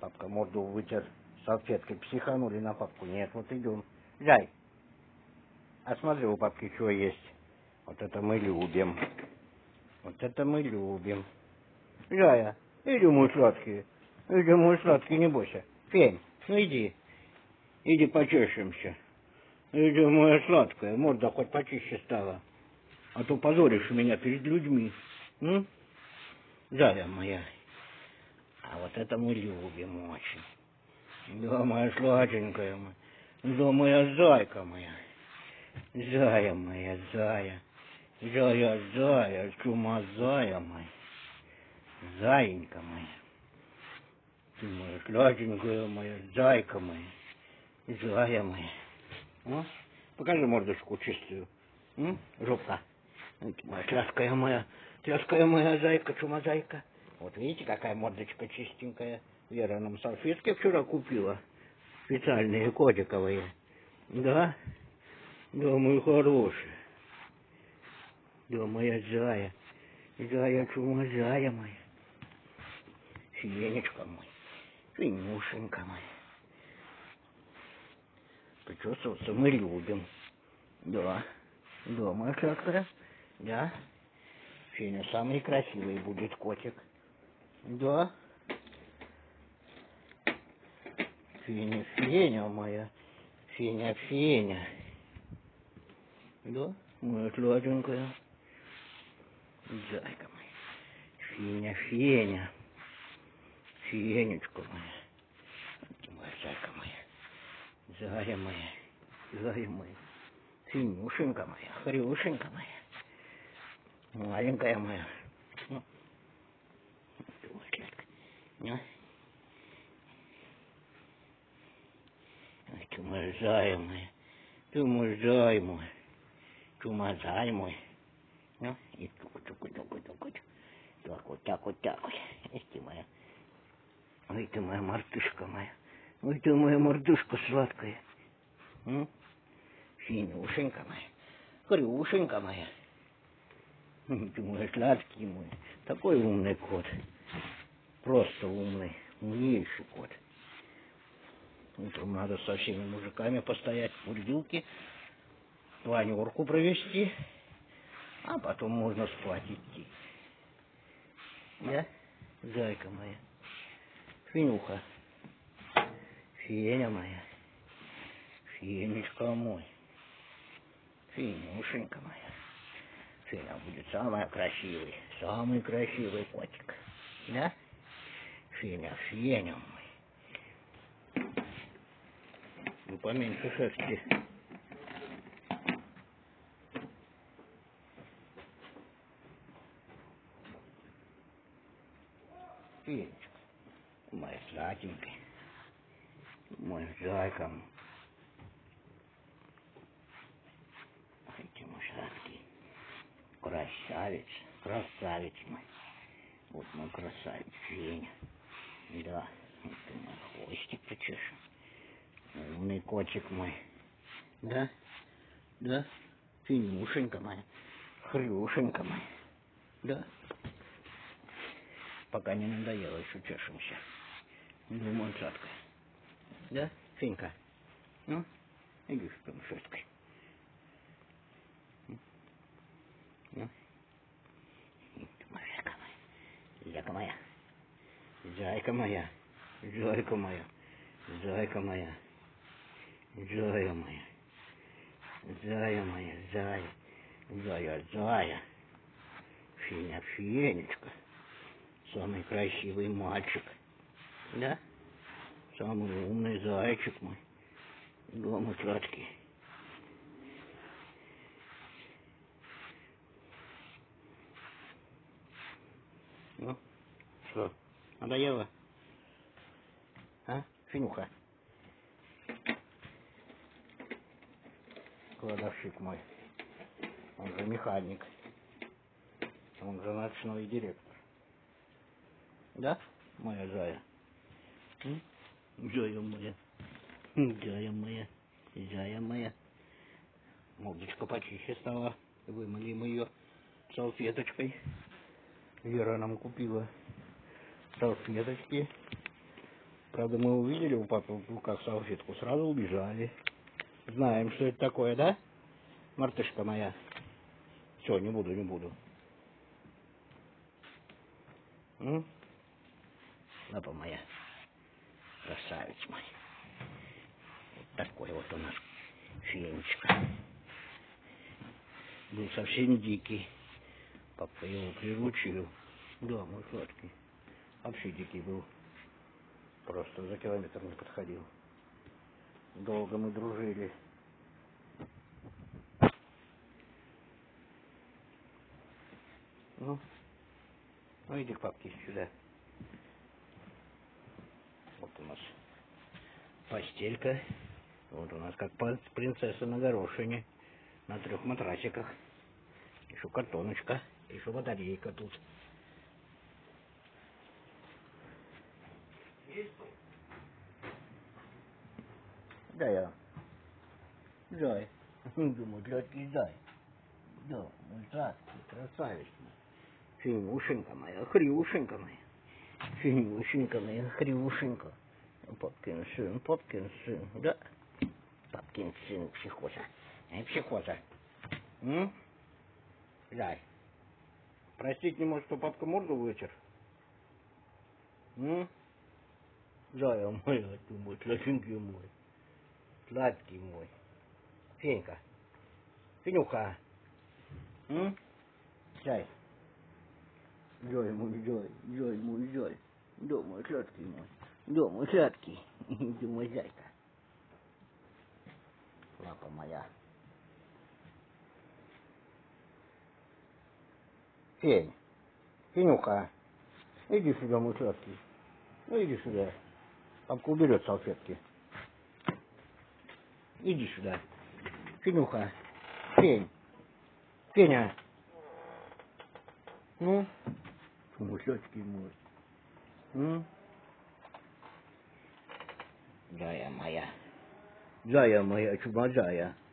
Папка морду вытер салфеткой, психанули на папку. Нет, вот идем. Зай, а смотри, у папки что есть. Вот это мы любим. Вот это мы любим. Зая, иди, мой сладкий. Иди, мой сладкий, не бойся. Фень, ну иди. Иди почешемся. Иди, моя сладкая, морда хоть почище стала. А то позоришь меня перед людьми. М? Зая моя. А вот это мы любим очень. Да, моя сладенькая моя. Да, моя зайка моя. Зая моя, зая. Зая, зая, чума зая моя. Заинька моя. Ты моя сладенькая моя, зайка моя. Зая моя. А? Покажи мордочку чистую. Жопка. Моя тряская моя зайка, чумазайка. Вот видите, какая мордочка чистенькая. Вера нам салфетки вчера купила. Специальные, котиковые. Да? Да, мой хороший. Да, моя зая. Зая, чумазая моя. Фенечка мой. Фенюшенька моя. Причесываться мы любим. Да. Да, моя сладкая. Да. Феня самый красивый будет котик. Да. Феня, Феня моя. Феня, Феня. Да, моя сладенькая. Зайка моя. Феня, Феня. Фенечка моя. Моя зайка моя. Зая моя. Зая моя. Фенюшенька моя. Хрюшенька моя. Маленькая моя. Ты мой зай мой. Ты мой зай мой. Чумазай мой. Ну, и туку-туку-туку-туку. Так вот. Ты моя. Ой, ты моя мартышка моя. Ой, ты моя мордушка сладкая. Финюшенька моя. Хрюшенька моя. Ты мой сладкий мой. Такой умный кот. Просто умный. Умнейший кот. Утром надо со всеми мужиками постоять в курилке, планерку провести, а потом можно спать идти. Да? Зайка моя. Фенюха. Феня моя. Фенечка мой. Фенюшенька моя. Феня будет самый красивый котик. Да? Феня, Феня мой. Ну, поменьше шерсти. Фенечка. Моя сладенькая. Мой зайка. Ой, ты мой сладкий. Красавец мой. Вот мой красавец Феня. Да, вот ты мой хвостик почешем. Умный котик мой. Да? Да? Фенюшенька моя. Хрюшенька моя. Да? Пока не надоело, еще чешемся. Ну, мой сладкая. Да, Фенька? Ну, иди с там шерсткой. Ну, зайка моя. Зайка моя. Зайка моя. Зайка моя. Зая моя. Зая моя. Зая. Зая, зая. Феня, Фенечка. Самый красивый мальчик. Да? Самый умный зайчик мой. Дома сладкий. Ну, что, надоело? А, Фенюха? Кладовщик мой. Он же механик. Он же ночной директор. Да, моя зая? Зая моя. Зая моя. Зая моя. Мордочка почище стала. Вымыли мы ее салфеточкой. Вера нам купила салфеточки. Правда, мы увидели у папы в руках салфетку, сразу убежали. Знаем, что это такое, да? Мартышка моя. Все, не буду. Лапа моя. Красавец мой. Вот такой вот у нас фенечка. Был совсем дикий. Папа его приручил. Да, мой сладкий. Вообще дикий был. Просто за километр не подходил. Долго мы дружили. Ну иди к папке сюда. Вот у нас постелька. Вот у нас как принцесса на горошине. На 3 матрасиках. Еще картоночка. Еще батарейка тут. Да, я. Зай. Думаю, сладкий зай. Да, мой сладкий, красавец. Финюшенька моя, хрюшенька моя. Финюшенька моя, хрюшенька. Папкин сын, да? Папкин сын, психоза. Психоза. Зай. Простить не может, что папка морду вытер? Зая моя, ты мой, сладенький мой. Сладкий мой. Фенька. Фенюха. Зай. Зой мой, зой мой, зой. Да, мой сладкий мой. Да, мой сладкий. Да, мой зайка. Лапа моя. Фень. Фенюха. Иди сюда, мой сладкий. Ну, иди сюда. Папка уберет салфетки. Иди сюда. Фенюха. Фень. Феня. Ну? Мой сладкий мой. Зая моя. Зая моя, чумазая.